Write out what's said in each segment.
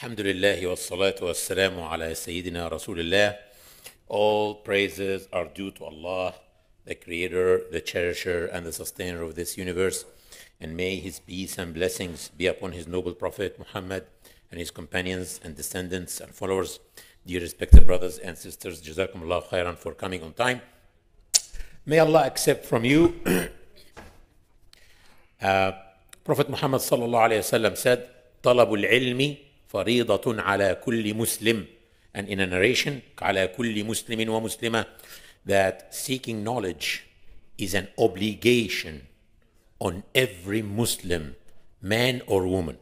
Alhamdulillah wa salatu wa salamu ala Sayyidina Rasulullah. All praises are due to Allah, the Creator, the Cherisher, and the Sustainer of this universe. And may His peace and blessings be upon His noble Prophet Muhammad and his companions and descendants and followers. Dear respected brothers and sisters, Jazakumullah khairan for coming on time. May Allah accept from you. Prophet Muhammad sallallahu alayhi wa sallam said, "Talabul ilmi faridatun ala kulli muslim." And in a narration, ala kulli muslimin wa muslima, that seeking knowledge is an obligation on every Muslim, man or woman.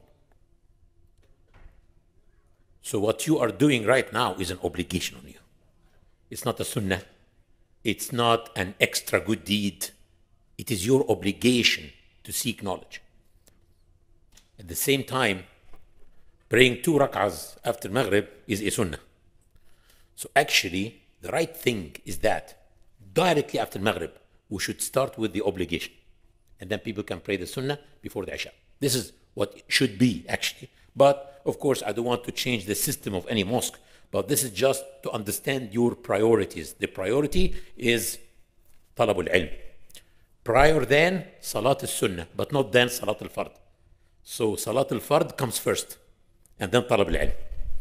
So what you are doing right now is an obligation on you. It's not a sunnah. It's not an extra good deed. It is your obligation to seek knowledge. At the same time, praying 2 rak'ahs after Maghrib is a sunnah. So actually, the right thing is that directly after Maghrib, we should start with the obligation. And then people can pray the sunnah before the Isha. This is what it should be, actually. But, of course, I don't want to change the system of any mosque. But this is just to understand your priorities. The priority is talabul ilm. Prior then, salat al-sunnah, but not then salat al-fard. So salat al-fard comes first, and then talab al-ilm.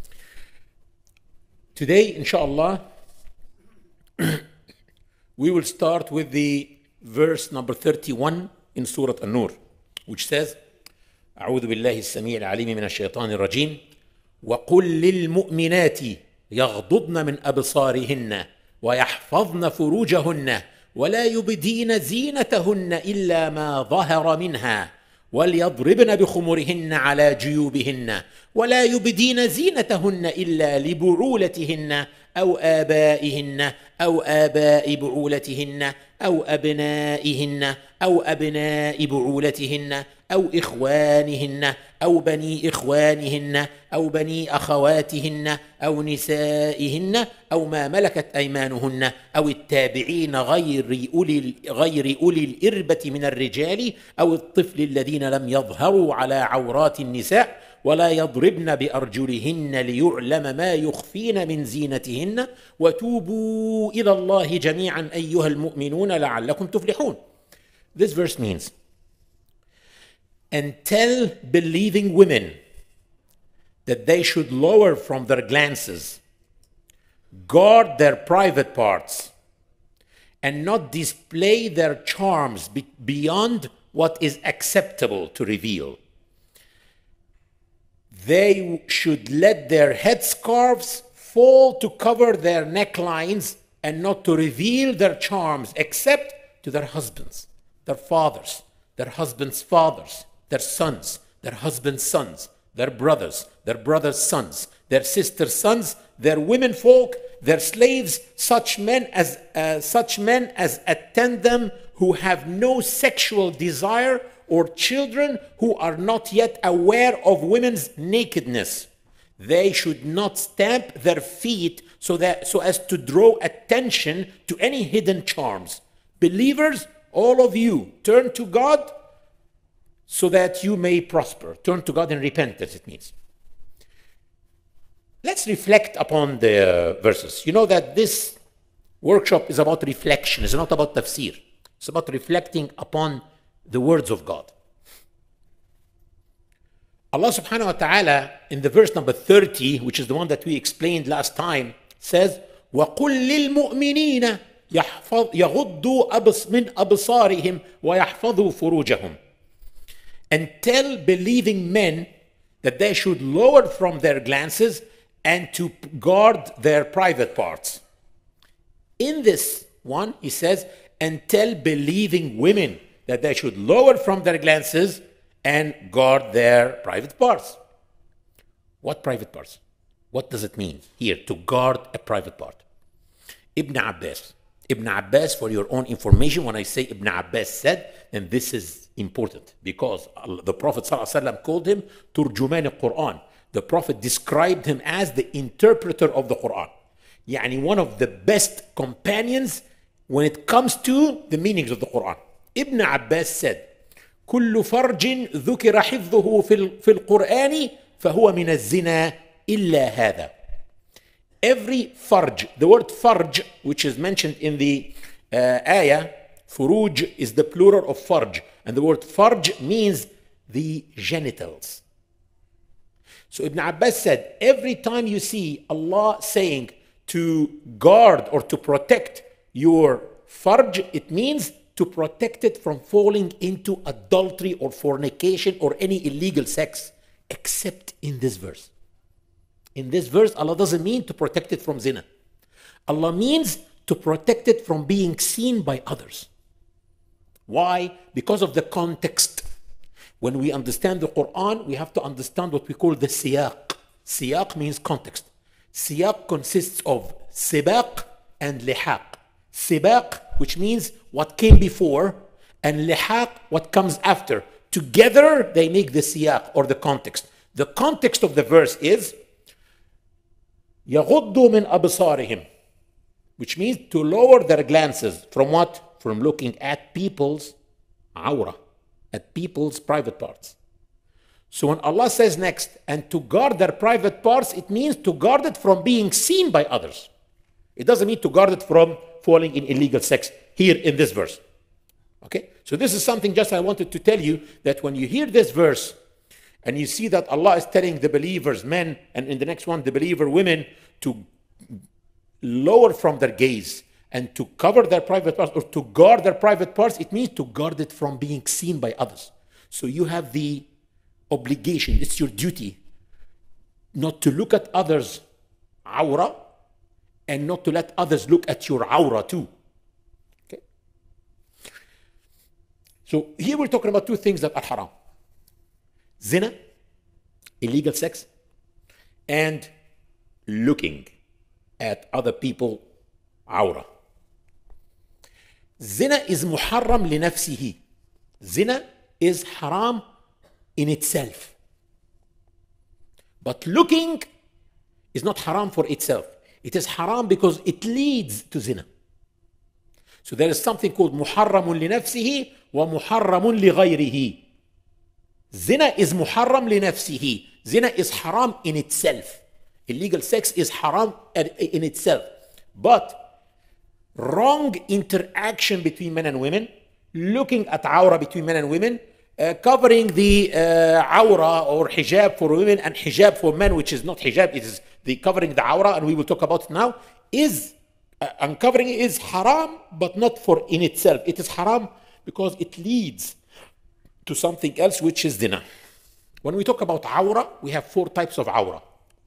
Today, inshallah, we will start with the verse number 31 in Surah An-Nur, which says, أعوذ بالله السميع العليم من الشيطان الرجيم وقل للمؤمنات يغضضن من أبصارهن ويحفظن فروجهن ولا يبدين زينتهن إلا ما ظهر منها وليضربن بخمرهن على جيوبهن ولا يبدين زينتهن إلا لبعولتهن أو آبائهن أو آباء بعولتهن أو أبنائهن أو أبناء بعولتهن أو إخوانهن أو بني إخوانهن أو بني أخواتهن أو نسائهن أو ما ملكت أيمانهن أو التابعين غير أولي الإربة من الرجال أو الطفل الذين لم يظهروا على عورات النساء ولا يضربن بأرجلهن ليعلم ما يخفين من زينتهن وتوبوا إلى الله جميعا أيها المؤمنون لعلكم تفلحون. This verse means, and tell believing women that they should lower from their glances, guard their private parts, and not display their charms beyond what is acceptable to reveal. They should let their headscarves fall to cover their necklines and not to reveal their charms except to their husbands, their fathers, their husbands' fathers, their sons, their husbands' sons, their brothers' sons, their sisters' sons, their women folk, their slaves, such men as attend them who have no sexual desire, or children who are not yet aware of women's nakedness. They should not stamp their feet so as to draw attention to any hidden charms. Believers, all of you, turn to God so that you may prosper. Turn to God in repentance, it means. Let's reflect upon the verses. You know that this workshop is about reflection. It's not about tafsir. It's about reflecting upon the words of God. Allah subhanahu wa ta'ala in the verse number 30, which is the one that we explained last time, says, وَقُلْ لِلْمُؤْمِنِينَ يَغُضُّوا مِنْ أَبْصَارِهِمْ وَيَحْفَظُوا فُرُوجَهُمْ. And tell believing men that they should lower from their glances and to guard their private parts. In this one, he says, and tell believing women that they should lower from their glances and guard their private parts. What private parts? What does it mean here, to guard a private part? Ibn Abbas, for your own information, when I say Ibn Abbas said, then this is important because the Prophet ﷺ called him Turjuman al-Quran. The Prophet described him as the interpreter of the Quran. Yani one of the best companions when it comes to the meanings of the Quran. Ibn Abbas said, كل فرج ذكر حفظه في القرآن فهو من الزنا إلا هذا. Every farj, the word farj, which is mentioned in the ayah, furuj is the plural of farj. And the word farj means the genitals. So Ibn Abbas said, every time you see Allah saying to guard or to protect your farj, it means to protect it from falling into adultery or fornication or any illegal sex, except in this verse. In this verse, Allah doesn't mean to protect it from zina. Allah means to protect it from being seen by others. Why? Because of the context. When we understand the Quran, we have to understand what we call the siyaq. Siyaq means context. Siyaq consists of sibaq and lihaq. Sibaq, which means what came before, and lihaq, what comes after. Together, they make the siyaq or the context. The context of the verse is يَغُضُّ مِنْ أَبْصَارِهِمْ, which means to lower their glances. From what? From looking at people's awrah, at people's private parts. So when Allah says next, and to guard their private parts, it means to guard it from being seen by others. It doesn't mean to guard it from falling in illegal sex here in this verse. Okay? So this is something just I wanted to tell you, that when you hear this verse and you see that Allah is telling the believers, men, and in the next one, the believer women, to lower from their gaze and to cover their private parts or to guard their private parts, it means to guard it from being seen by others. So you have the obligation, it's your duty, not to look at others' awrah and not to let others look at your awrah too. Okay? So here we're talking about two things that are haram. Zina, illegal sex, and looking at other people awrah. Zina is muharram li nafsihi. Zina is haram in itself. But looking is not haram for itself. It is haram because it leads to zina. So there is something called muharramun li nafsihi wa muharramun li ghayrihi. Zina is muharram li nafsihi. Zina is haram in itself. Illegal sex is haram in itself. But wrong interaction between men and women, looking at awrah between men and women, covering the awrah or hijab for women and hijab for men, which is not hijab, it is the covering the awrah, and we will talk about it now, is uncovering is haram, but not for in itself. It is haram because it leads to something else, which is zina. When we talk about awrah, we have four types of awrah.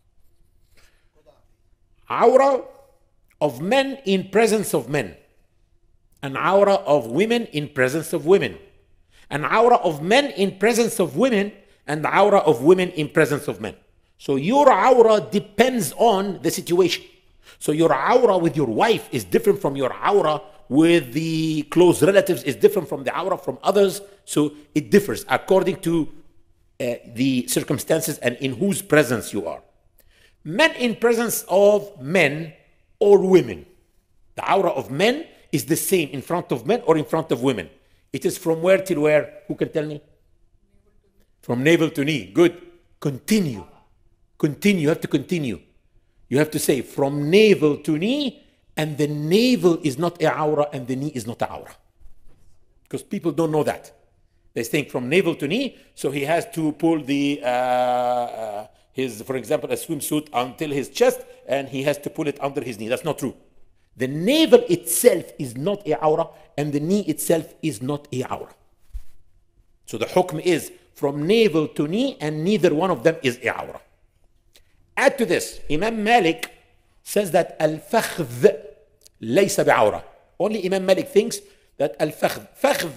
Awrah of men in presence of men, an awrah of women in presence of women, an awrah of men in presence of women, and the awrah of women in presence of men. So your awrah depends on the situation. So your awrah with your wife is different from your awrah with the close relatives, is different from the awrah from others. So it differs according to the circumstances and in whose presence you are. Men in presence of men or women. The awrah of men is the same in front of men or in front of women. It is from where till where? Who can tell me? From navel to knee. Good. Continue. Continue. You have to continue. You have to say from navel to knee, and the navel is not a awrah and the knee is not a awrah. Because people don't know that. They think from navel to knee, so he has to pull the his, for example, a swimsuit until his chest, and he has to pull it under his knee. That's not true. The navel itself is not a awrah, and the knee itself is not a awrah. So the hukm is from navel to knee, and neither one of them is a awrah. Add to this, Imam Malik says that al-fakhdh laysa bi'awrah. Only Imam Malik thinks that al-fakhdh.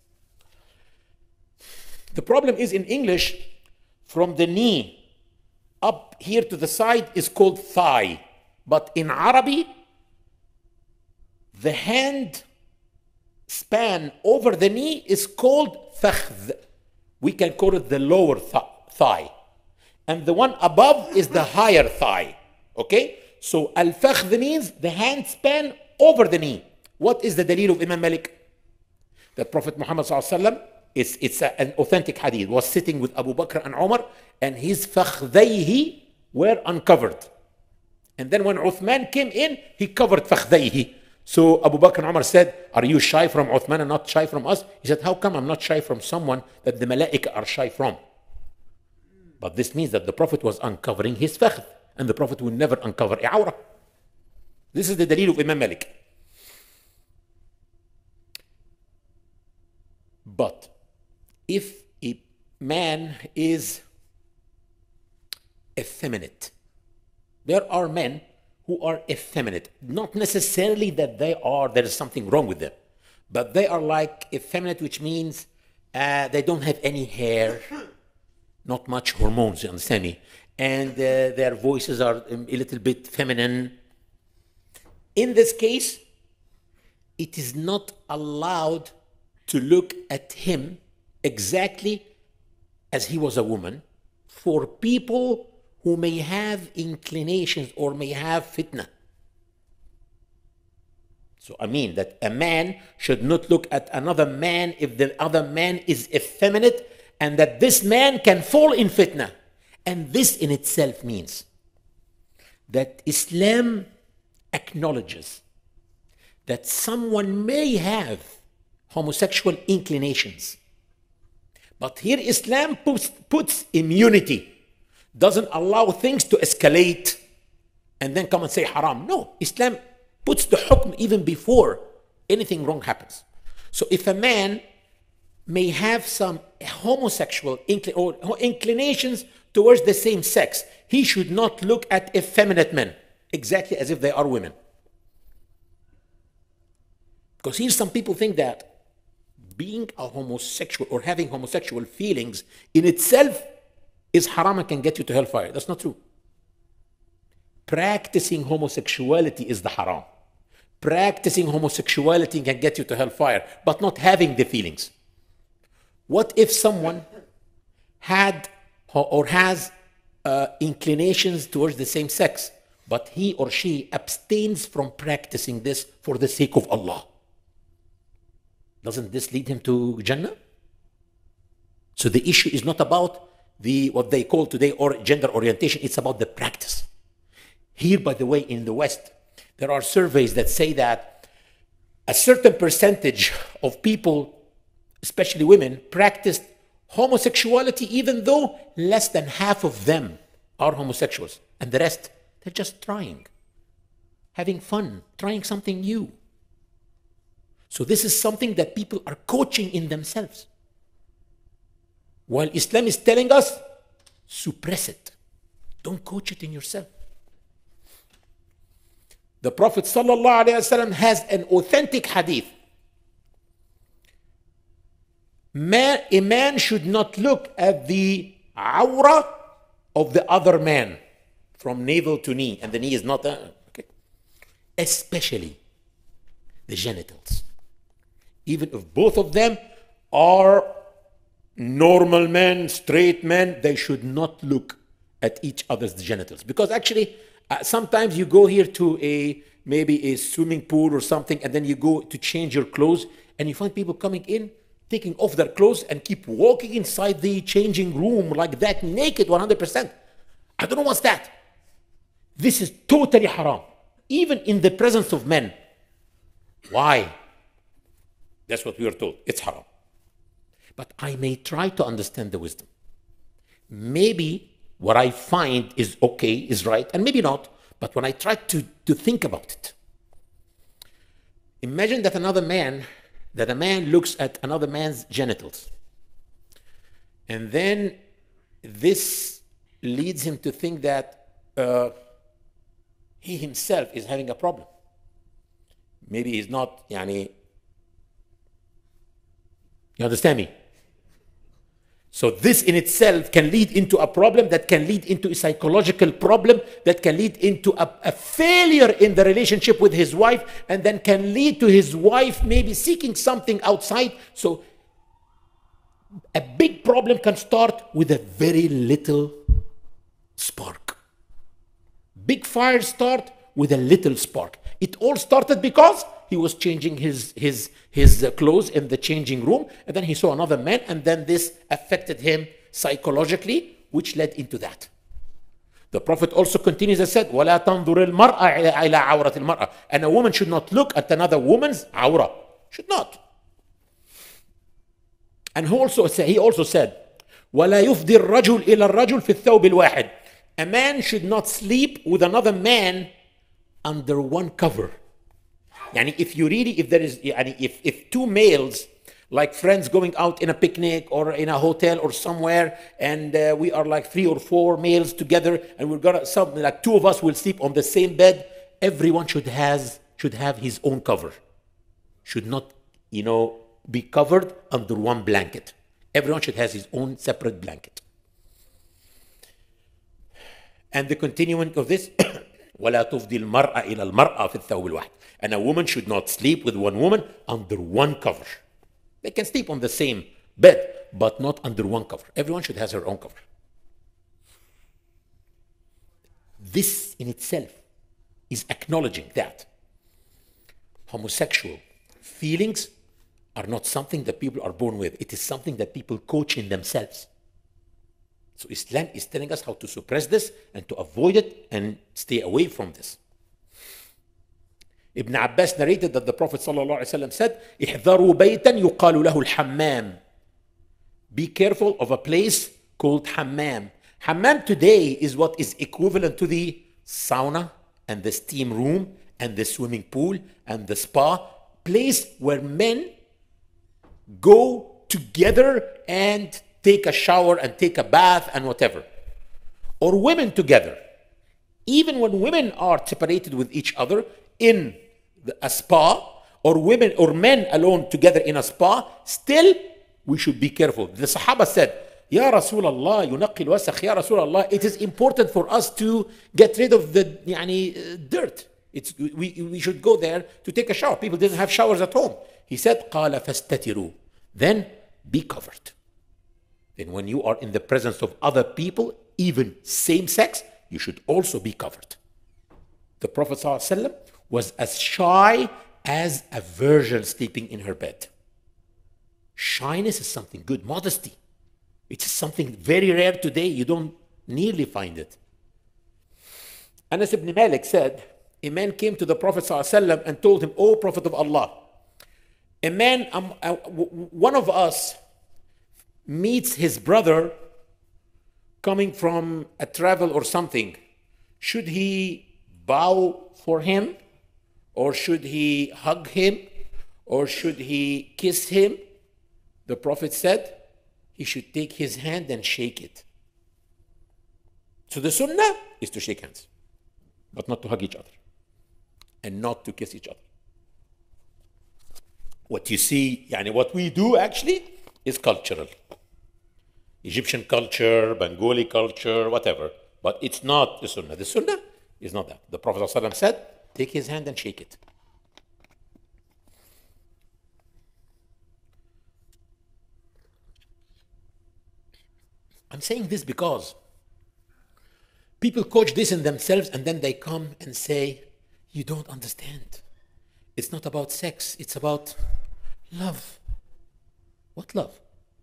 The problem is in English, from the knee up here to the side is called thigh. But in Arabic, the hand span over the knee is called fakhdh. We can call it the lower thigh. And the one above is the higher thigh. Okay? So al-fakhdh means the hand span over the knee. What is the dalil of Imam Malik? That Prophet Muhammad sallallahu alaihi wasallam, it's an authentic hadith, was sitting with Abu Bakr and Umar, and his fakhdayhi were uncovered. And then when Uthman came in, he covered فخذيه. So Abu Bakr and Umar said, are you shy from Uthman and not shy from us? He said, how come I'm not shy from someone that the Malaika are shy from? But this means that the Prophet was uncovering his fakhd, and the Prophet will never uncover a awrah. This is the dalil of Imam Malik. But if a man is effeminate, there are men who are effeminate. Not necessarily that there is something wrong with them, but they are like effeminate, which means they don't have any hair, not much hormones, you understand me? And their voices are a little bit feminine. In this case, it is not allowed to look at him exactly as he was a woman for people who may have inclinations or may have fitna. So I mean that a man should not look at another man if the other man is effeminate, and that this man can fall in fitna. And this in itself means that Islam acknowledges that someone may have homosexual inclinations. But here Islam puts immunity, doesn't allow things to escalate and then come and say haram. No, Islam puts the hukm even before anything wrong happens. So if a man may have some homosexual or inclinations towards the same sex, he should not look at effeminate men exactly as if they are women. Because here some people think that being a homosexual or having homosexual feelings in itself is haram and can get you to hellfire. That's not true. Practicing homosexuality is the haram. Practicing homosexuality can get you to hellfire, but not having the feelings. What if someone had or has inclinations towards the same sex, but he or she abstains from practicing this for the sake of Allah? Doesn't this lead him to Jannah? So the issue is not about what they call today or gender orientation, it's about the practice. Here, by the way, in the West, there are surveys that say that a certain percentage of people, especially women, practice homosexuality, even though less than half of them are homosexuals. And the rest, they're just trying, having fun, trying something new. So this is something that people are coaching in themselves. While Islam is telling us, suppress it. Don't coach it in yourself. The Prophet ﷺ has an authentic hadith. A man should not look at the awrah of the other man from navel to knee, and the knee is not, okay. Especially the genitals. Even if both of them are normal men, straight men, they should not look at each other's genitals. Because actually, sometimes you go here to maybe a swimming pool or something, and then you go to change your clothes, and you find people coming in, taking off their clothes, and keep walking inside the changing room like that, naked 100%. I don't know what's that. This is totally haram, even in the presence of men. Why? That's what we are told. It's haram. But I may try to understand the wisdom. Maybe what I find is okay, is right, and maybe not. But when I try to think about it, imagine that a man looks at another man's genitals. And then this leads him to think that he himself is having a problem. Maybe he's not, you understand me? So this in itself can lead into a problem, that can lead into a psychological problem, that can lead into a failure in the relationship with his wife, and then can lead to his wife maybe seeking something outside. So a big problem can start with a very little spark. Big fires start with a little spark. It all started because he was changing his clothes in the changing room, and then he saw another man, and then this affected him psychologically, which led into that. The Prophet also continues and said, وَلَا تَنْظُرِ الْمَرْأَ إِلَى عَوْرَةِ الْمَرْأَةِ. And a woman should not look at another woman's awra. Should not. And he also said, وَلَا يُفْضِي الرَّجُلْ إِلَى الرَّجُلْ فِي الثَّوْبِ الْوَاحِدِ. A man should not sleep with another man under one cover. Yani if two males, like friends going out in a picnic or in a hotel or somewhere, and we are like 3 or 4 males together, and we're gonna something like 2 of us will sleep on the same bed, everyone should have his own cover. Should not, be covered under one blanket. Everyone should have his own separate blanket. And the continuing of this, وَلَا تُفْضِي الْمَرْأَ إِلَى الْمَرْأَةِ فِي الثَّوْبِ الْوَاحِدِ. And a woman should not sleep with one woman under one cover. They can sleep on the same bed, but not under one cover. Everyone should have her own cover. This in itself is acknowledging that homosexual feelings are not something that people are born with. It is something that people coach in themselves. So Islam is telling us how to suppress this and to avoid it and stay away from this. Ibn Abbas narrated that the Prophet ﷺ said, احذروا بيتا يقال له الحمام. Be careful of a place called hammam. Hammam today is what is equivalent to the sauna and the steam room and the swimming pool and the spa. Place where men go together and take a shower and take a bath and whatever. Or women together. Even when women are separated with each other in a spa, or women or men alone together in a spa, still we should be careful. The Sahaba said, Ya Rasulullah, yunaqi al-wasakh, Ya Rasulullah, it is important for us to get rid of the dirt. We should go there to take a shower. People didn't have showers at home. He said, قَالَ فَاسْتَتِرُوا. Then be covered. Then when you are in the presence of other people, even same sex, you should also be covered. The Prophet ﷺ was as shy as a virgin sleeping in her bed. Shyness is something good. Modesty. It is something very rare today. You don't nearly find it. Anas ibn Malik said, a man came to the Prophet ﷺ and told him, O Prophet of Allah, one of us meets his brother coming from a travel or something. Should he bow for him? Or should he hug him? Or should he kiss him? The Prophet said he should take his hand and shake it. So the sunnah is to shake hands, but not to hug each other and not to kiss each other. What you see, what we do actually is cultural. Egyptian culture, Bengali culture, whatever. But it's not the sunnah. The sunnah is not that. The Prophet ﷺ said, take his hand and shake it. I'm saying this because people coach this in themselves and then they come and say, you don't understand. It's not about sex. It's about love. What love?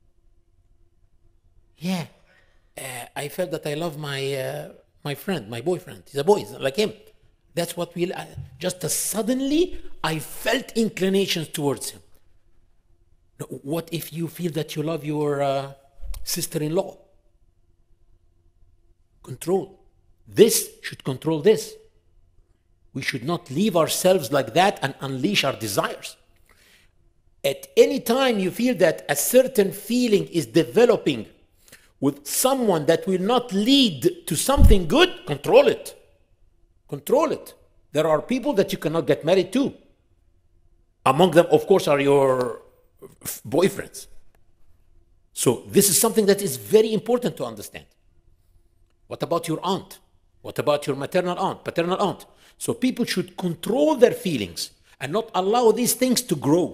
Yeah. I felt that I love my friend, my boyfriend. He's a boy, he's not like him. That's what just as suddenly I felt inclinations towards him. What if you feel that you love your sister-in-law? Control. This should control this. We should not leave ourselves like that and unleash our desires. At any time you feel that a certain feeling is developing with someone that will not lead to something good, control it. Control it. There are people that you cannot get married to. Among them, of course, are your boyfriends. So this is something that is very important to understand. What about your aunt? What about your maternal aunt, paternal aunt? So people should control their feelings and not allow these things to grow.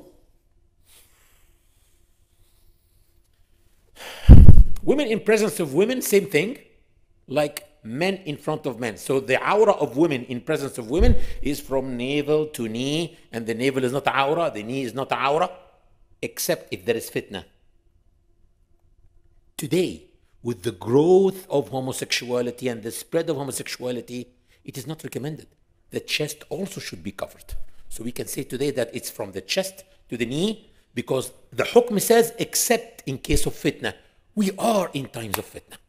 Women in presence of women, same thing, like men in front of men. So the aura of women in presence of women is from navel to knee, and the navel is not aura, the knee is not aura, except if there is fitna. Today, with the growth of homosexuality and the spread of homosexuality, it is not recommended. The chest also should be covered. So we can say today that it's from the chest to the knee, because the hukm says, except in case of fitna. We are in times of fitna.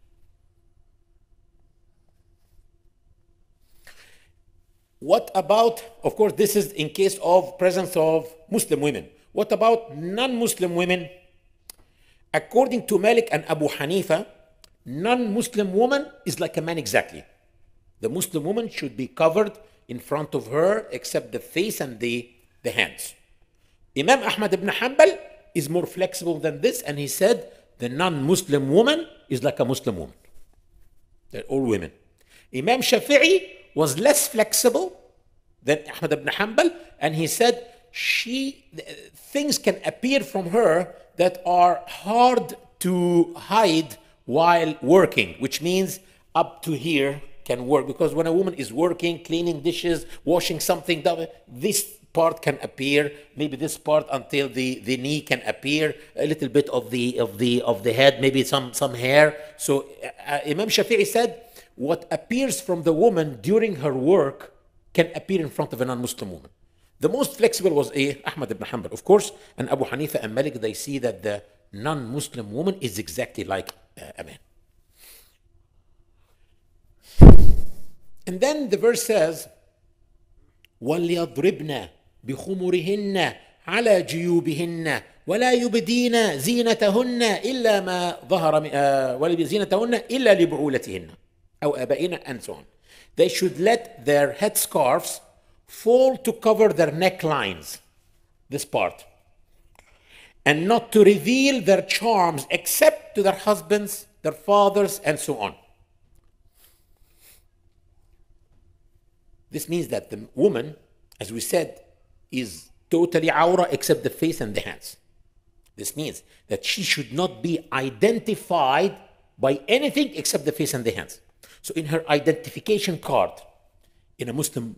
What about, of course, this is in case of presence of Muslim women. What about non-Muslim women? According to Malik and Abu Hanifa, non-Muslim woman is like a man exactly. The Muslim woman should be covered in front of her except the face and the hands. Imam Ahmad ibn Hanbal is more flexible than this, and he said the non-Muslim woman is like a Muslim woman. They're all women. Imam Shafi'i was less flexible than Ahmad ibn Hanbal, and he said things can appear from her that are hard to hide while working, which means up to here can work, because when a woman is working, cleaning dishes, washing something, this part can appear, maybe this part until the knee can appear, a little bit of the head, maybe some hair. So Imam Shafi'i said what appears from the woman during her work can appear in front of a non-Muslim woman. The most flexible was Ahmad ibn Hanbal, of course, and Abu Hanifa and Malik, they see that the non-Muslim woman is exactly like a man. And then the verse says, وَلْيَضْرِبْنَ بِخُمُرِهِنَّ عَلَى جُيُوبِهِنَّ وَلَا يُبْدِينَ زِينَتَهُنَّ إِلَّا مَا ظَهَرَ وَلَا زِينَتَهُنَّ إِلَّا لِبُعُولَتِهِنَّ أو آبائنا, and so on. They should let their headscarves fall to cover their necklines, this part, and not to reveal their charms except to their husbands, their fathers, and so on. This means that the woman, as we said, is totally awra except the face and the hands. This means that she should not be identified by anything except the face and the hands. So in her identification card in a Muslim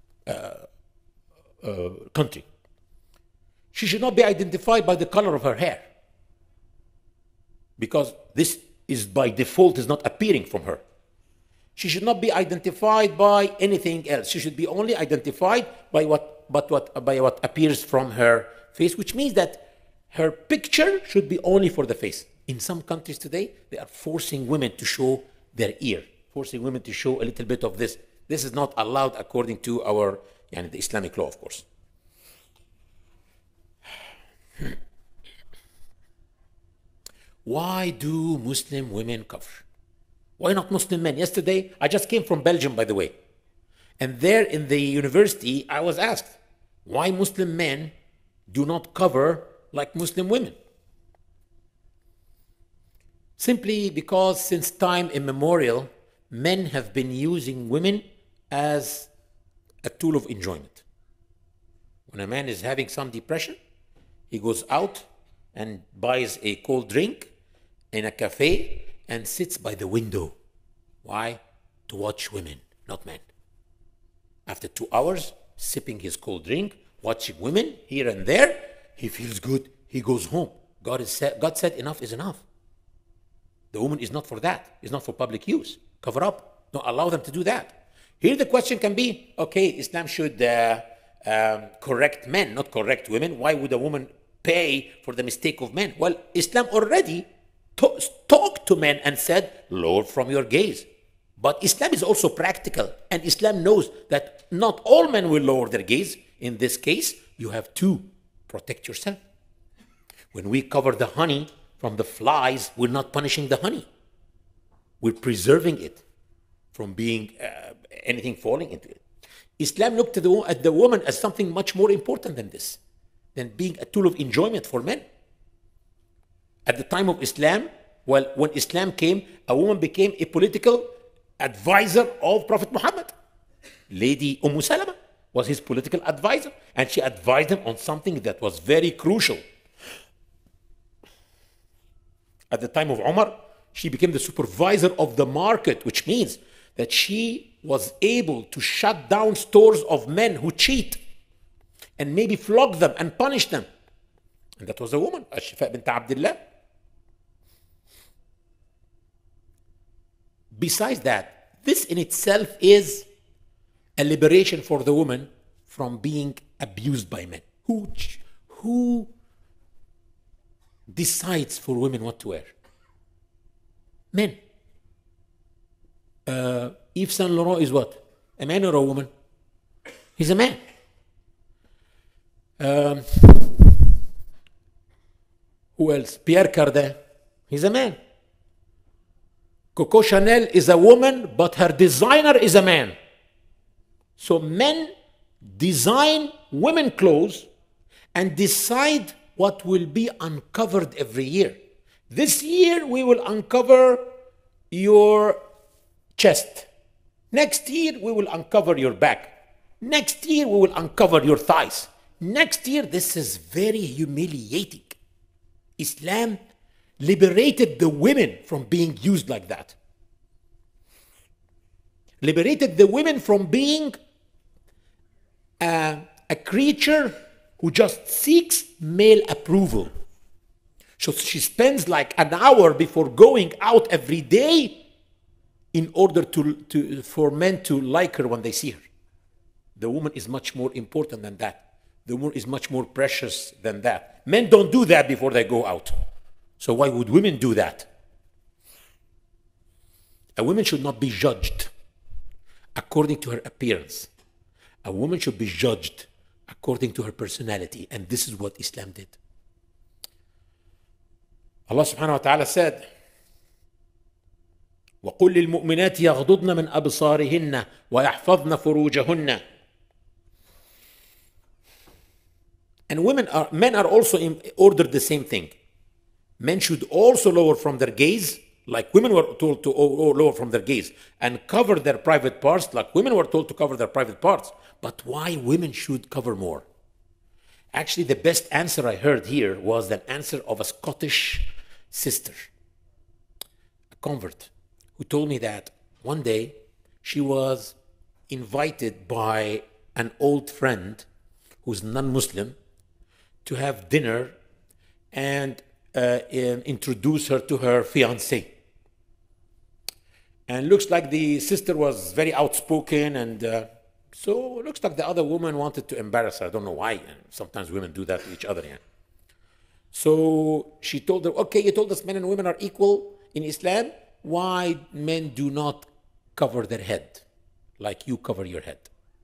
country, she should not be identified by the color of her hair, because this is by default is not appearing from her. She should not be identified by anything else. She should be only identified by what appears from her face, which means that her picture should be only for the face. In some countries today, they are forcing women to show their ear, forcing women to show a little bit of this. This is not allowed according to our the Islamic law, of course. Why do Muslim women cover? Why not Muslim men? Yesterday, I just came from Belgium, by the way. And there in the university, I was asked, why Muslim men do not cover like Muslim women? Simply because since time immemorial, men have been using women as a tool of enjoyment. When a man is having some depression, he goes out and buys a cold drink in a cafe and sits by the window. Why? To watch women, not men. After 2 hours, sipping his cold drink, watching women here and there, he feels good, he goes home. God said enough is enough. The woman is not for that. It's not for public use. Cover up. Don't allow them to do that. Here the question can be, okay, Islam should correct men, not correct women. Why would a woman pay for the mistake of men? Well, Islam already talked to men and said, lower from your gaze. But Islam is also practical, and Islam knows that not all men will lower their gaze. In this case, you have to protect yourself. When we cover the honey from the flies, we're not punishing the honey. We're preserving it from being anything falling into it. Islam looked at the woman as something much more important than this, than being a tool of enjoyment for men. At the time of Islam, well, when Islam came, a woman became a political advisor of Prophet Muhammad. Lady Salama was his political advisor, and she advised him on something that was very crucial. At the time of Umar, she became the supervisor of the market, which means that she was able to shut down stores of men who cheat and maybe flog them and punish them. And that was a woman, Shifa bint Abdullah. Besides that, this in itself is a liberation for the woman from being abused by men. Who decides for women what to wear? Men. Yves Saint Laurent is what? A man or a woman? He's a man. Who else? Pierre Cardin. He's a man. Coco Chanel is a woman, but her designer is a man. So men design women clothes and decide what will be uncovered every year. This year we will uncover your chest. Next year we will uncover your back. Next year we will uncover your thighs. Next year, this is very humiliating. Islam liberated the women from being used like that. Liberated the women from being a creature who just seeks male approval. So she spends like an hour before going out every day in order for men to like her when they see her. The woman is much more important than that. The woman is much more precious than that. Men don't do that before they go out. So why would women do that? A woman should not be judged according to her appearance. A woman should be judged according to her personality. And this is what Islam did. Allah subhanahu wa ta'ala said, وَقُلْ لِلْمُؤْمِنَاتِ يَغْضُضْنَ مِنْ أَبْصَارِهِنَّ وَيَحْفَظْنَ فُرُوجَهُنَّ. And men are also ordered the same thing. Men should also lower from their gaze, like women were told to lower from their gaze, and cover their private parts, like women were told to cover their private parts. But why women should cover more? Actually, the best answer I heard here was the answer of a Scottish sister, a convert, who told me that one day she was invited by an old friend who's non-Muslim to have dinner and introduce her to her fiancé. And looks like the sister was very outspoken, and so it looks like the other woman wanted to embarrass her. I don't know why. Sometimes women do that to each other. Yeah. So she told her, okay, you told us men and women are equal in Islam. Why men do not cover their head like you cover your head?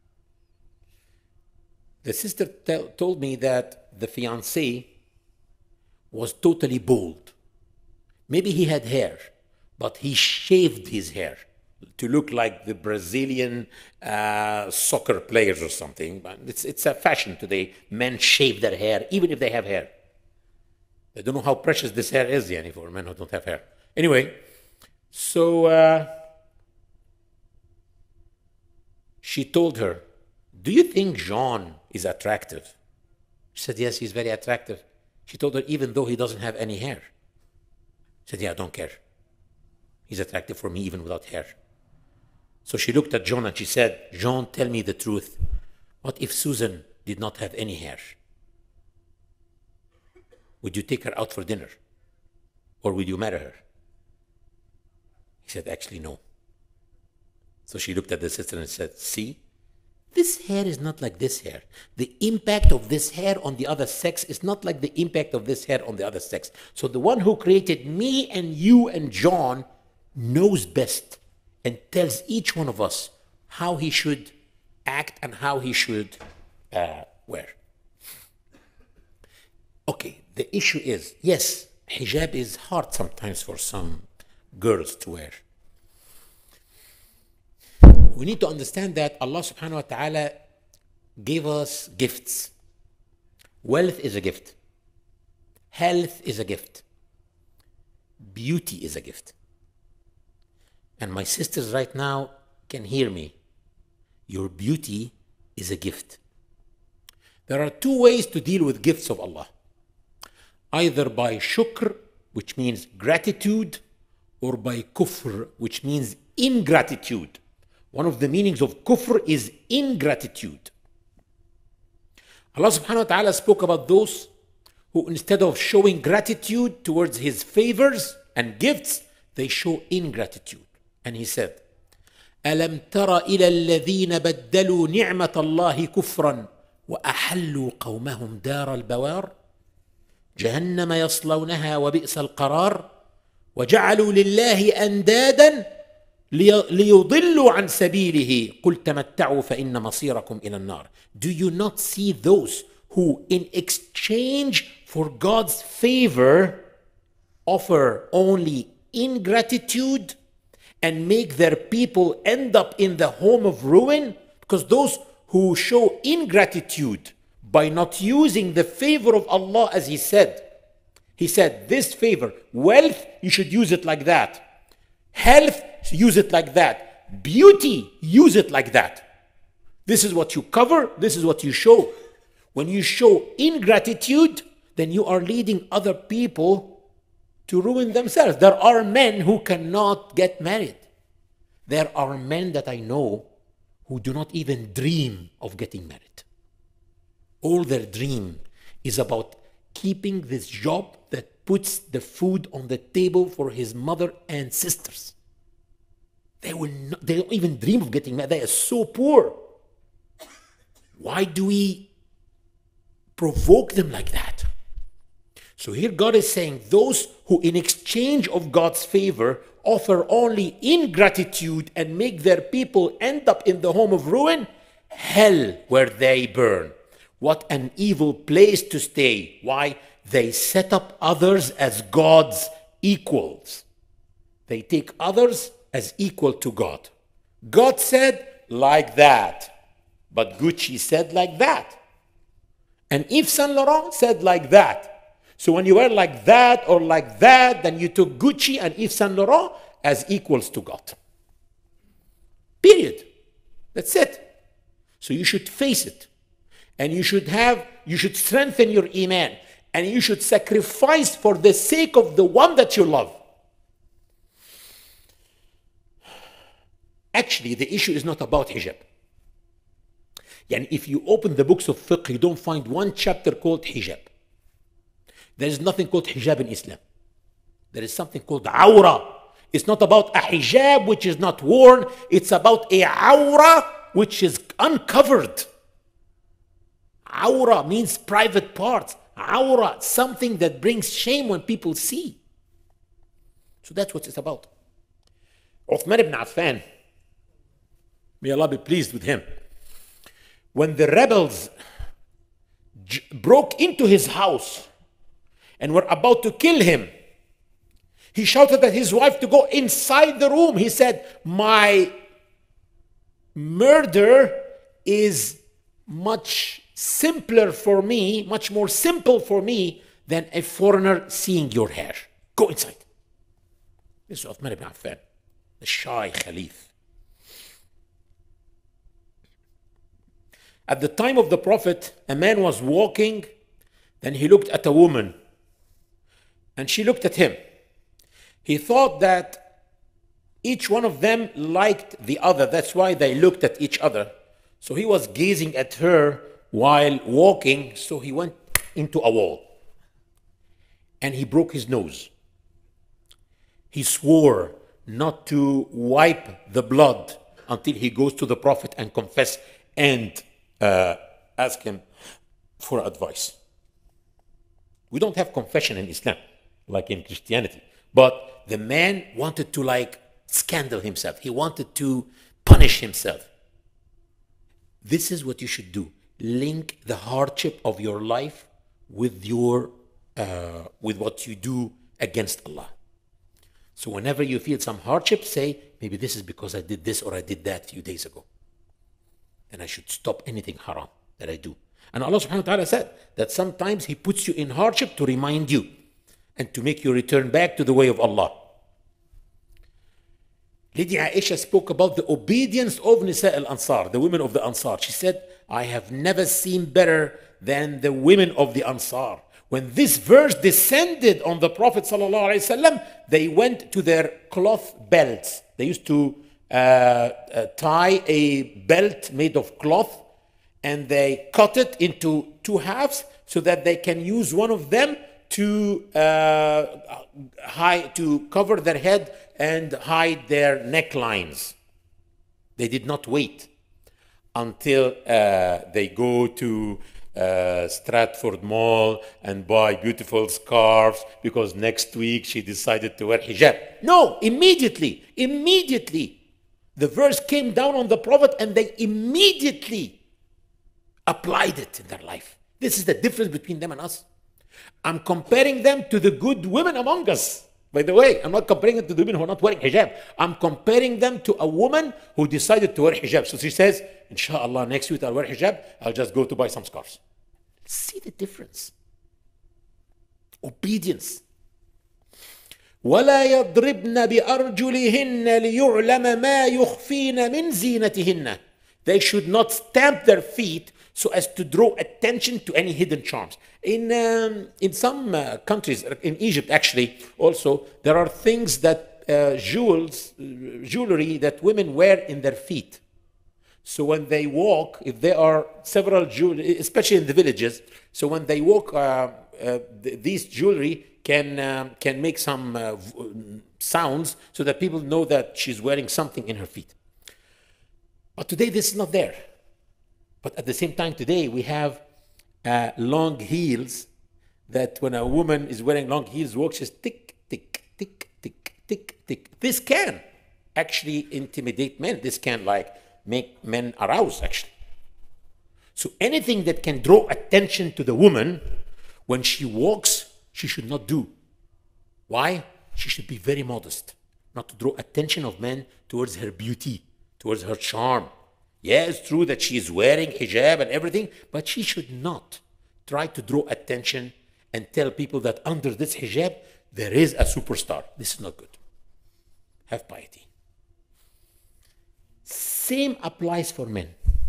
The sister told me that the fiancé was totally bald. Maybe he had hair, but he shaved his hair to look like the Brazilian soccer players or something. But it's a fashion today. Men shave their hair, even if they have hair. I don't know how precious this hair is, yani, for men who don't have hair. Anyway, so she told her, do you think Jean is attractive? She said, yes, he's very attractive. She told her, even though he doesn't have any hair. She said, yeah, I don't care. He's attractive for me even without hair. So she looked at John and she said, Jean, tell me the truth. What if Susan did not have any hair? Would you take her out for dinner? Or would you marry her? He said, actually, no. So she looked at the sister and said, see, this hair is not like this hair. The impact of this hair on the other sex is not like the impact of this hair on the other sex. So the one who created me and you and John knows best and tells each one of us how he should act and how he should wear. Okay, the issue is, yes, hijab is hard sometimes for some girls to wear. We need to understand that Allah subhanahu wa ta'ala gave us gifts. Wealth is a gift. Health is a gift. Beauty is a gift. And my sisters right now can hear me. Your beauty is a gift. There are two ways to deal with gifts of Allah. Either by shukr, which means gratitude, or by kufr, which means ingratitude. One of the meanings of kufr is ingratitude. Allah subhanahu wa ta'ala spoke about those who, instead of showing gratitude towards His favors and gifts, they show ingratitude. And he said, ألم تر إلى الذين بدلوا نعمة الله كفرا وأحلوا قومهم دار البوار جهنم يصلونها وبئس القرار وجعلوا لله أندادا ليضلوا عن سبيله قل تمتعوا فإن مصيركم إلى النار. Do you not see those who in exchange for God's favor offer only ingratitude and make their people end up in the home of ruin? Because those who show ingratitude by not using the favor of Allah, as he said, this favor, wealth, you should use it like that. Health, use it like that. Beauty, use it like that. This is what you cover, this is what you show. When you show ingratitude, then you are leading other people to ruin themselves. There are men who cannot get married. There are men that I know who do not even dream of getting married. All their dream is about keeping this job that puts the food on the table for his mother and sisters. They don't even dream of getting married. They are so poor. Why do we provoke them like that? So here God is saying, those who in exchange of God's favor offer only ingratitude and make their people end up in the home of ruin, hell where they burn. What an evil place to stay. Why? They set up others as God's equals. They take others as equal to God. God said like that, but Gucci said like that. And Yves Saint Laurent said like that. So when you were like that or like that, then you took Gucci and Yves Saint Laurent as equals to God. Period. That's it. So you should face it. And you should strengthen your iman. And you should sacrifice for the sake of the one that you love. Actually, the issue is not about hijab. And if you open the books of fiqh, you don't find one chapter called hijab. There is nothing called hijab in Islam. There is something called awra. It's not about a hijab which is not worn. It's about a awra which is uncovered. Awra means private parts. Awra, something that brings shame when people see. So that's what it's about. Uthman ibn Affan, may Allah be pleased with him, when the rebels broke into his house and were about to kill him, he shouted at his wife to go inside the room. He said, my murder is much simpler for me, much more simple for me than a foreigner seeing your hair. Go inside. This is Uthman ibn Affan, the shy Khalif. At the time of the Prophet, a man was walking, then he looked at a woman, and she looked at him. He thought that each one of them liked the other. That's why they looked at each other. So he was gazing at her while walking, so he went into a wall. And he broke his nose. He swore not to wipe the blood until he goes to the Prophet and confess and ask him for advice. We don't have confession in Islam, like in Christianity. But the man wanted to scandal himself. He wanted to punish himself. This is what you should do. Link the hardship of your life with what you do against Allah. So whenever you feel some hardship, say, maybe this is because I did this or I did that a few days ago. And I should stop anything haram that I do. And Allah subhanahu wa ta'ala said that sometimes He puts you in hardship to remind you and to make you return back to the way of Allah. Lady Aisha spoke about the obedience of Nisa al-Ansar, the women of the Ansar. She said, I have never seen better than the women of the Ansar. When this verse descended on the Prophet ﷺ, they went to their cloth belts. They used to tie a belt made of cloth, and they cut it into two halves so that they can use one of them to cover their head and hide their necklines. They did not wait until they go to Stratford Mall and buy beautiful scarves because next week she decided to wear hijab. No, immediately. The verse came down on the Prophet and they immediately applied it in their life. This is the difference between them and us. I'm comparing them to the good women among us. By the way, I'm not comparing them to the women who are not wearing hijab. I'm comparing them to a woman who decided to wear hijab. So she says, Inshallah, next week I'll wear hijab. I'll just go to buy some scarves. See the difference. Obedience. وَلَا يَضْرِبْنَ بِأَرْجُلِهِنَّ لِيُعْلَمَ مَا يُخْفِينَ مِنْ زِينَتِهِنَّ. They should not stamp their feet so as to draw attention to any hidden charms. In some countries, in Egypt actually, also, there are things that, jewelry that women wear in their feet. So when they walk, if there are several jewelry, especially in the villages, so when they walk, these jewelry can make some sounds so that people know that she's wearing something in her feet. But today this is not there. But at the same time today we have long heels that when a woman is wearing long heels walks, she's tick, tick, tick, tick, tick, tick. This can actually intimidate men. This can make men arouse actually. So anything that can draw attention to the woman when she walks, she should not do. Why? She should be very modest, not to draw attention of men towards her beauty, towards her charm. Yeah, it's true that she is wearing hijab and everything, but she should not try to draw attention and tell people that under this hijab there is a superstar. This is not good. Have piety. Same applies for men.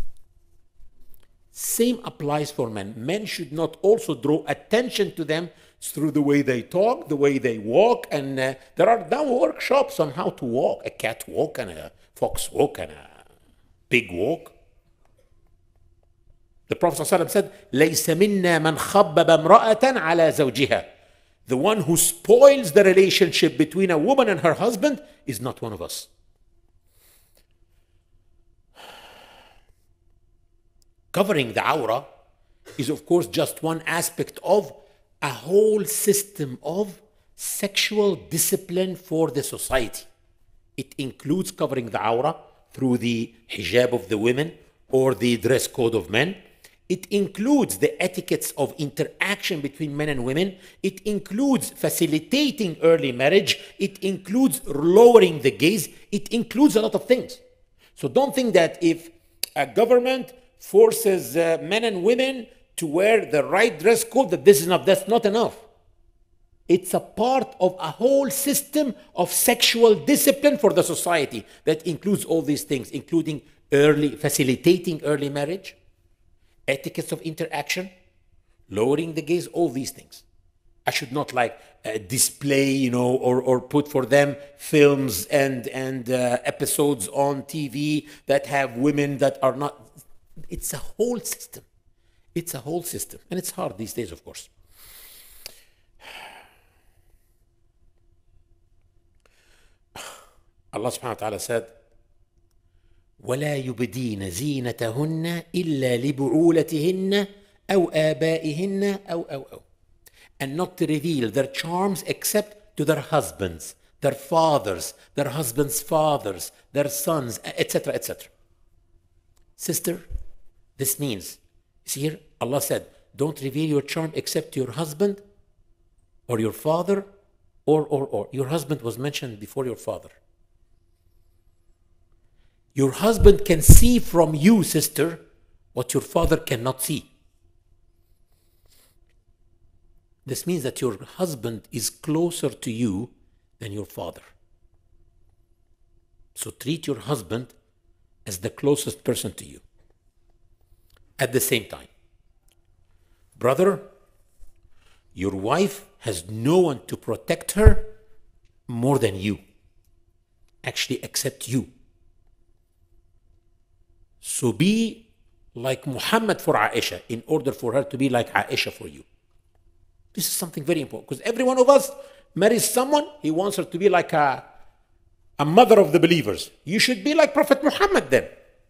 Same applies for men. Men should not also draw attention to them through the way they talk, the way they walk, and there are now workshops on how to walk, a cat walk and a fox walk and a pig walk. The Prophet ﷺ said, لَيْسَ مِنَّا مَنْ خَبَّبَ امْرَأَةً عَلَى زَوْجِهَا. The one who spoils the relationship between a woman and her husband is not one of us. Covering the awrah is of course just one aspect of a whole system of sexual discipline for the society. It includes covering the awrah through the hijab of the women or the dress code of men. It includes the etiquettes of interaction between men and women. It includes facilitating early marriage. It includes lowering the gaze. It includes a lot of things. So don't think that if a government forces men and women to wear the right dress code, that's not enough. It's a part of a whole system of sexual discipline for the society that includes all these things, including facilitating early marriage, etiquettes of interaction, lowering the gaze, all these things. I should not display, or put for them films and episodes on TV that have women that are not. It's a whole system. It's a whole system. And it's hard these days, of course. Allah subhanahu wa ta'ala said, وَلَا يُبْدِينَ زِينَتَهُنَّ إِلَّا لِبُعُولَتِهِنَّ أَوْ آبَائِهِنَّ أَوْ. And not to reveal their charms except to their husbands, their fathers, their husbands' fathers, their sons, etc., etc. Sister, this means, see here, Allah said, don't reveal your charm except to your husband or your father or. Your husband was mentioned before your father. Your husband can see from you, sister, what your father cannot see. This means that your husband is closer to you than your father. So treat your husband as the closest person to you. At the same time, brother, your wife has no one to protect her more than you. Actually, except you. So be like Muhammad for Aisha in order for her to be like Aisha for you. This is something very important because every one of us marries someone, he wants her to be like a mother of the believers. You should be like Prophet Muhammad then.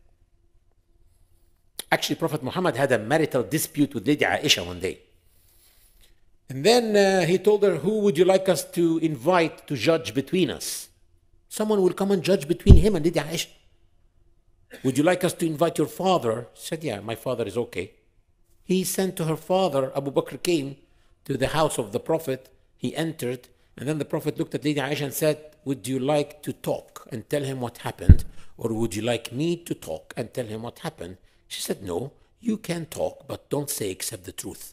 Actually, Prophet Muhammad had a marital dispute with Lady Aisha one day. And then he told her, who would you like us to invite to judge between us? Someone will come and judge between him and Lady Aisha. Would you like us to invite your father? She said, yeah, my father is okay. He sent to her father, Abu Bakr came to the house of the Prophet. He entered, and then the Prophet looked at Lady Aisha and said, would you like to talk and tell him what happened? Or would you like me to talk and tell him what happened? She said, no, you can talk, but don't say except the truth.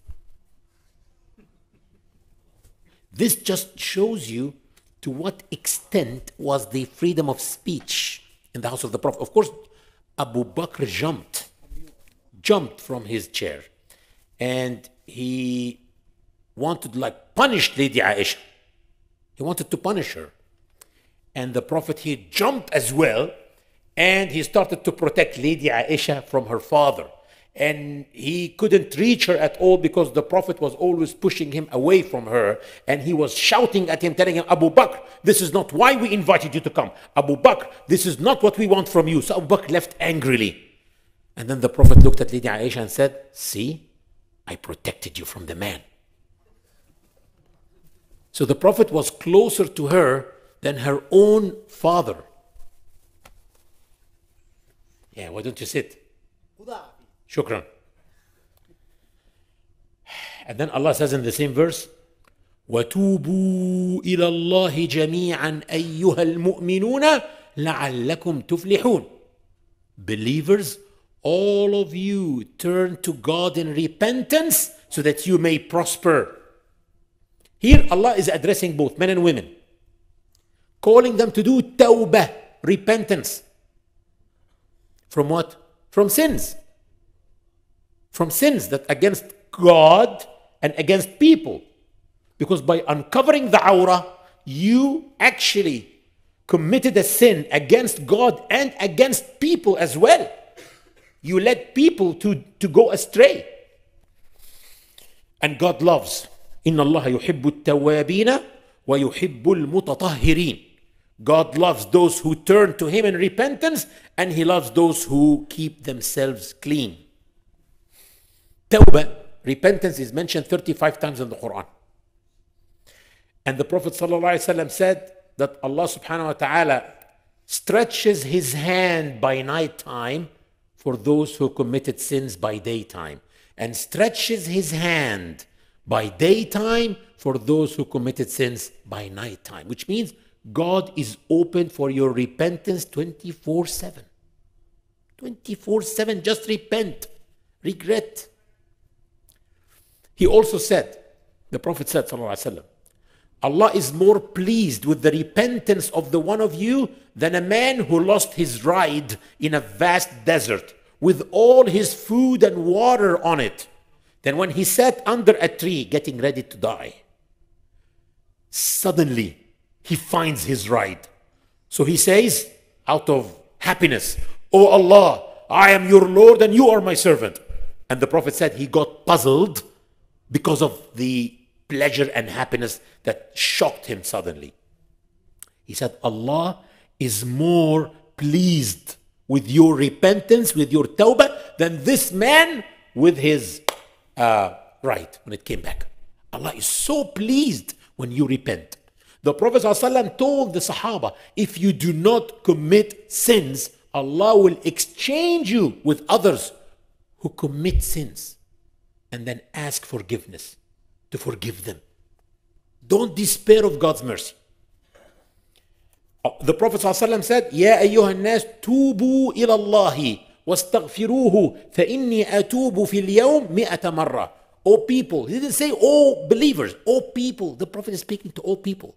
This just shows you to what extent was the freedom of speech in the house of the Prophet. Of course, Abu Bakr jumped from his chair, and he wanted to punish Lady Aisha. He wanted to punish her. And the Prophet, he jumped as well, and he started to protect Lady Aisha from her father. And he couldn't reach her at all because the Prophet was always pushing him away from her, and he was shouting at him, telling him, Abu Bakr, this is not why we invited you to come. Abu Bakr, this is not what we want from you. So Abu Bakr left angrily. And then the Prophet looked at Lady Aisha and said, see, I protected you from the man. So the Prophet was closer to her than her own father. Yeah, why don't you sit? Shukran. And then Allah says in the same verse, وَتُوبُوا إِلَى اللَّهِ جَمِيعًا أَيُّهَا الْمُؤْمِنُونَ لَعَلَّكُمْ تُفْلِحُونَ. Believers, all of you turn to God in repentance so that you may prosper. Here Allah is addressing both men and women, calling them to do tawbah, repentance. From what? From sins. From sins that against God and against people. Because by uncovering the awrah, you actually committed a sin against God and against people as well. You led people to go astray. And God loves. إِنَّ اللَّهَ يُحِبُّ التَّوَّابِينَ وَيُحِبُّ الْمُتَطَهِّرِينَ. God loves those who turn to Him in repentance, and He loves those who keep themselves clean. Tawbah, repentance, is mentioned 35 times in the Quran. And the Prophet ﷺ said that Allah subhanahu wa ta'ala stretches His hand by night time for those who committed sins by daytime, and stretches His hand by daytime for those who committed sins by nighttime, which means God is open for your repentance 24/7. 24/7, just repent, regret. He also said, the Prophet said, sallallahu alaihi wasallam, Allah is more pleased with the repentance of the one of you than a man who lost his ride in a vast desert with all his food and water on it. Then when he sat under a tree getting ready to die, suddenly he finds his ride. So he says, out of happiness, "Oh Allah, I am your Lord and you are my servant." And the Prophet said he got puzzled because of the pleasure and happiness that shocked him suddenly. He said, Allah is more pleased with your repentance, with your tawbah, than this man with his right when it came back. Allah is so pleased when you repent. The Prophet ﷺ told the Sahaba, if you do not commit sins, Allah will exchange you with others who commit sins and then ask forgiveness to forgive them. Don't despair of God's mercy. The Prophet ﷺ said, يَا أَيُّهَا النَّاسِ تُوبُوا إِلَى اللَّهِ وَاسْتَغْفِرُوهُ فَإِنِّي أَتُوبُ فِي الْيَوْمِ 100 مرة. O people. He didn't say, oh believers, oh people. The Prophet is speaking to all people.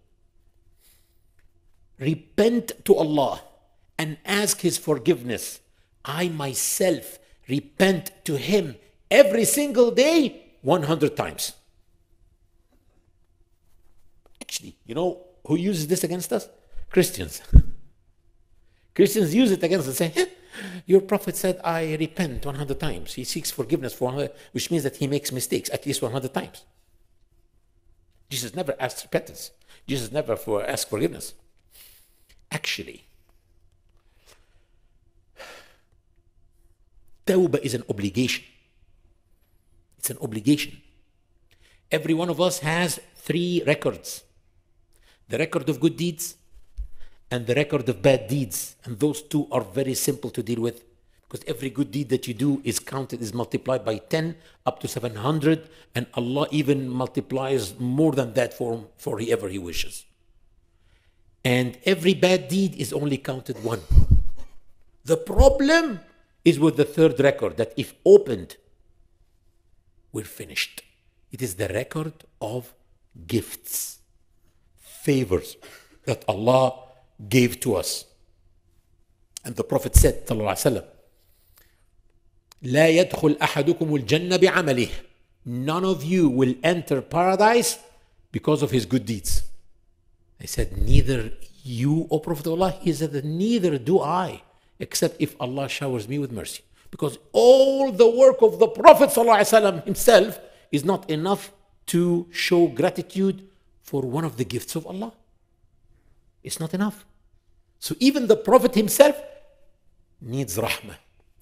Repent to Allah and ask His forgiveness. I myself repent to Him every single day 100 times. Actually, you know who uses this against us? Christians. Christians use it against us and say, your Prophet said, I repent 100 times. He seeks forgiveness for 100, which means that he makes mistakes at least 100 times. Jesus never asked repentance. Jesus never asked forgiveness. Actually, Tawbah is an obligation. It's an obligation. Every one of us has 3 records. The record of good deeds and the record of bad deeds. And those 2 are very simple to deal with, because every good deed that you do is counted, is multiplied by 10 up to 700, and Allah even multiplies more than that for whoever He wishes. And every bad deed is only counted 1. The problem is with the 3rd record, that if opened, we're finished. It is the record of gifts, favors that Allah gave to us. And the Prophet said, sallallahu alaihi wasallam, لا يدخل أحدكم الجنة بعمله. None of you will enter paradise because of his good deeds. I said, neither you, O Prophet of Allah? He said, neither do I, except if Allah showers me with mercy. Because all the work of the Prophet ﷺ himself is not enough to show gratitude for one of the gifts of Allah. It's not enough. So even the Prophet himself needs rahmah.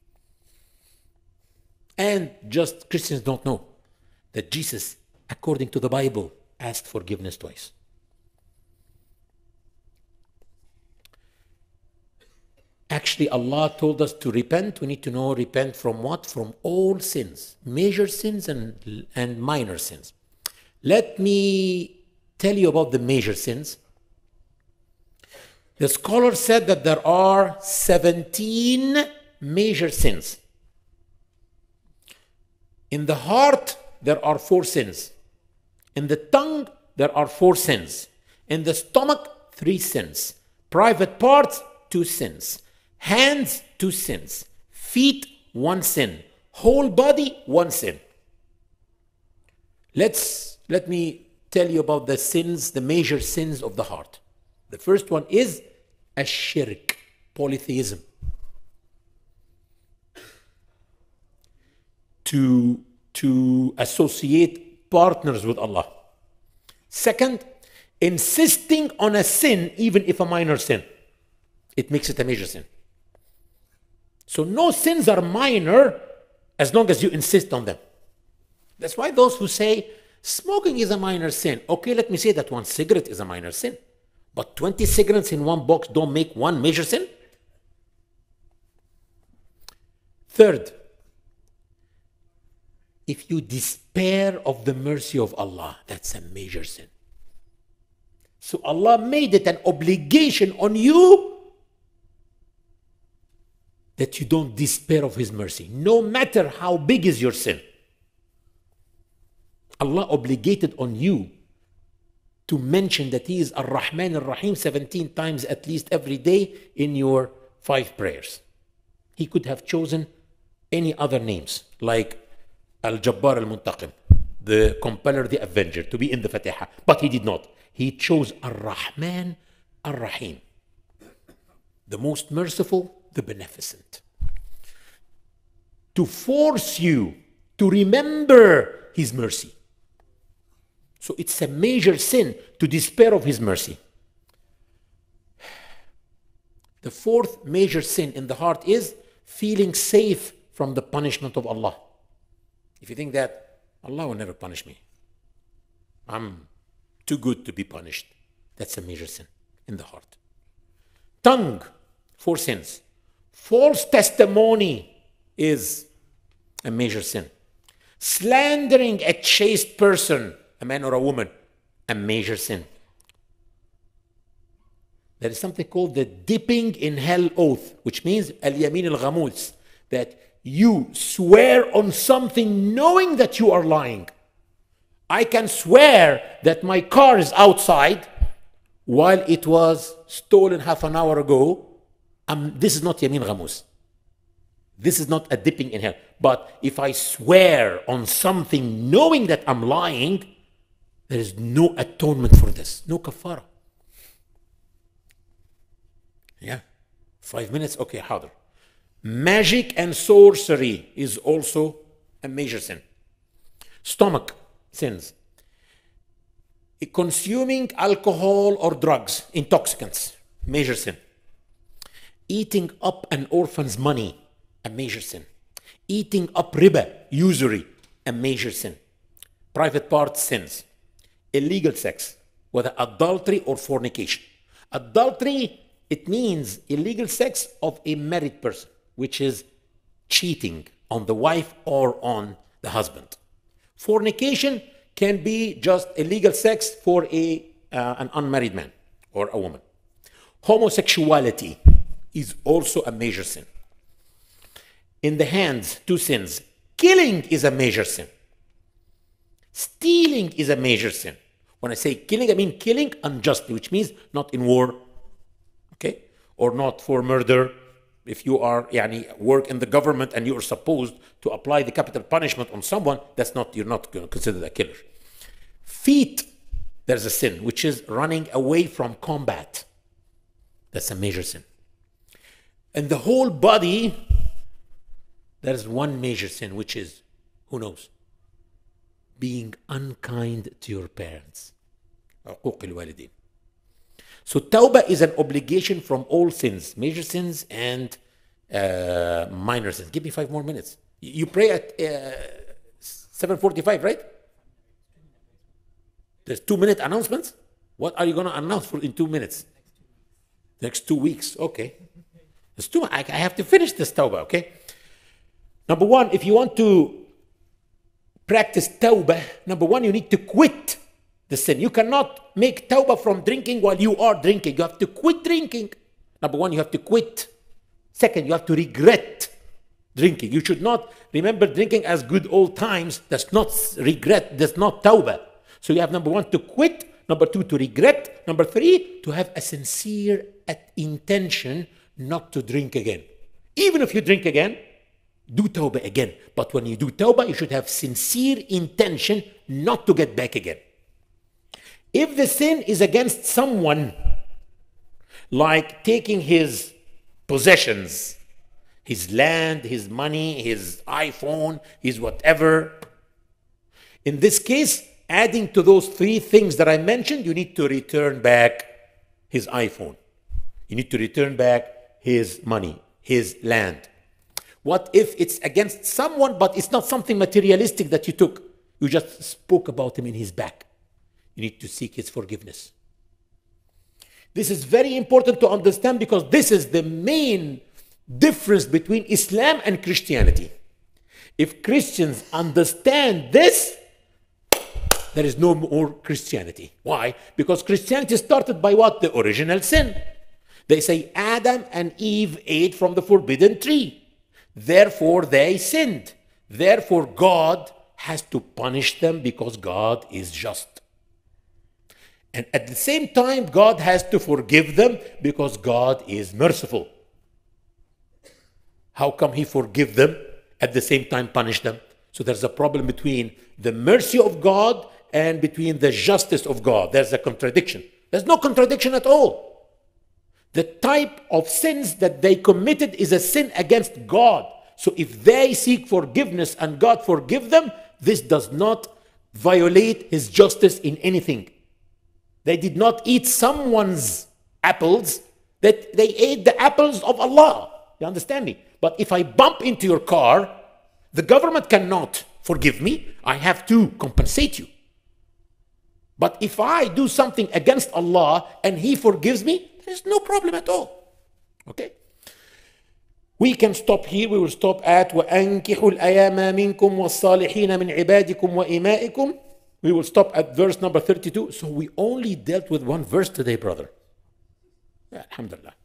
And just Christians don't know that Jesus, according to the Bible, asked forgiveness twice. Actually, Allah told us to repent. We need to know, repent from what? From all sins, major sins and minor sins. Let me tell you about the major sins. The scholar said that there are 17 major sins. In the heart, there are 4 sins. In the tongue, there are 4 sins. In the stomach, 3 sins. Private parts, 2 sins. Hands, 2 sins. Feet, 1 sin. Whole body, 1 sin. Let me tell you about the sins, the major sins of the heart. The first one is ash-shirk, polytheism. To associate partners with Allah. Second, insisting on a sin, even if a minor sin. It makes it a major sin. So no sins are minor as long as you insist on them. That's why those who say smoking is a minor sin. Okay, let me say that 1 cigarette is a minor sin. But 20 cigarettes in 1 box don't make 1 major sin. Third, if you despair of the mercy of Allah, that's a major sin. So Allah made it an obligation on you that you don't despair of His mercy, no matter how big is your sin. Allah obligated on you to mention that He is Ar-Rahman Ar-Rahim 17 times at least every day in your 5 prayers. He could have chosen any other names, like Al-Jabbar Al-Muntaqim, the Compeller, the Avenger, to be in the Fatiha. But He did not. He chose Ar-Rahman Ar-Rahim, the most merciful, the beneficent, to force you to remember His mercy. So it's a major sin to despair of His mercy. The 4th major sin in the heart is feeling safe from the punishment of Allah. If you think that Allah will never punish me, I'm too good to be punished, that's a major sin in the heart. Tongue, 4 sins. False testimony is a major sin. Slandering a chaste person, a man or a woman, a major sin. There is something called the dipping in hell oath, which means al-yamin al-ghamus, that you swear on something knowing that you are lying. I can swear that my car is outside while it was stolen half an hour ago. This is not yamin ghamus. This is not a dipping in hell. But if I swear on something knowing that I'm lying, there is no atonement for this, no kafara. Yeah, 5 minutes, okay, harder. Magic and sorcery is also a major sin. Stomach sins. Consuming alcohol or drugs, intoxicants, major sin. Eating up an orphan's money, a major sin. Eating up riba, usury, a major sin. Private part sins. Illegal sex, whether adultery or fornication. Adultery, it means illegal sex of a married person, which is cheating on the wife or on the husband. Fornication can be just illegal sex for an unmarried man or a woman. Homosexuality is also a major sin. In the hands, two sins. Killing is a major sin. Stealing is a major sin. When I say killing, I mean killing unjustly, which means not in war, okay, or not for murder. If you are work in the government and you are supposed to apply the capital punishment on someone, you're not going to consider a killer. Feet, there's a sin, which is running away from combat. That's a major sin. And the whole body, there's one major sin, which is, who knows? Being unkind to your parents. So tawbah is an obligation from all sins, major sins and minor sins. Give me 5 more minutes. You pray at 7:45, right? There's 2-minute announcements? What are you going to announce in 2 minutes? Next 2 weeks, okay. I have to finish this tawbah, okay? Number one, if you want to practice tawbah, number one, you need to quit the sin. You cannot make tawbah from drinking while you are drinking. You have to quit drinking. Number one, you have to quit. Second, you have to regret drinking. You should not remember drinking as good old times. That's not regret. That's not tawbah. So you have number one, to quit. Number two, to regret. Number three, to have a sincere intention not to drink again. Even if you drink again, do tawbah again. But when you do tawbah, you should have sincere intention not to get back again. If the sin is against someone, like taking his possessions, his land, his money, his iPhone, his whatever, in this case, adding to those 3 things that I mentioned, you need to return back his iPhone. You need to return back his money, his land. What if it's against someone, but it's not something materialistic that you took? You just spoke about him in his back. You need to seek his forgiveness. This is very important to understand because this is the main difference between Islam and Christianity. If Christians understand this, there is no more Christianity. Why? Because Christianity started by what? The original sin. They say Adam and Eve ate from the forbidden tree. Therefore, they sinned. Therefore, God has to punish them because God is just. And at the same time, God has to forgive them because God is merciful. How come he forgive them, at the same time punish them? So there's a problem between the mercy of God and between the justice of God. There's a contradiction. There's no contradiction at all. The type of sins that they committed is a sin against God. So if they seek forgiveness and God forgive them, this does not violate his justice in anything. They did not eat someone's apples, that they ate the apples of Allah. You understand me? But if I bump into your car, the government cannot forgive me. I have to compensate you. But if I do something against Allah and he forgives me, there's no problem at all. Okay? We can stop here. We will stop at وَأَنْكِحُوا الْأَيَامَ مِنْكُمْ وَالصَّالِحِينَ مِنْ عِبَادِكُمْ وَإِمَائِكُمْ. We will stop at verse number 32. So we only dealt with one verse today, brother. Yeah, alhamdulillah.